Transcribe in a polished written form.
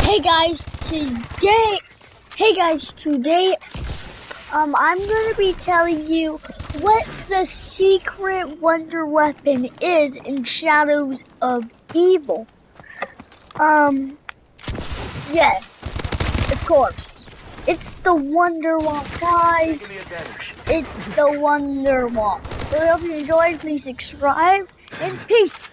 Hey guys, today, I'm gonna be telling you what the secret wonder weapon is in Shadows of Evil. Yes, of course. It's the Wonder Womp, guys. It's the Wonder Womp. So if you enjoyed, please subscribe, and peace.